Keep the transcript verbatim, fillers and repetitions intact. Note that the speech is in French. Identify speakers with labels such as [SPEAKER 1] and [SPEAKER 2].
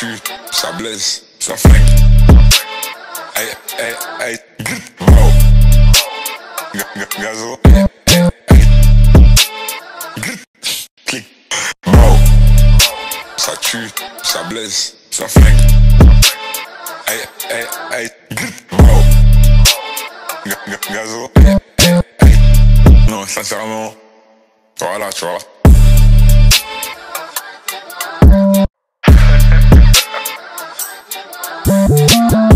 [SPEAKER 1] tue, ça blesse, ça flingue. Aïe, aïe, aïe, wow. Gazo, aïe, aïe, aïe. Clic, wow. Ça tue, ça blesse, ça flingue. Aïe, aïe, aïe, wow. Gazo, aïe, aïe, aïe. Non, sincèrement, voilà, tu vois.